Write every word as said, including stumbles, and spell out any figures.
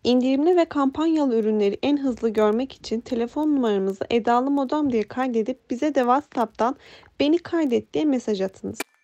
İndirimli ve kampanyalı ürünleri en hızlı görmek için telefon numaramızı Edalı Modem diye kaydedip bize de WhatsApp'tan "Beni kaydet" diye mesaj atınız.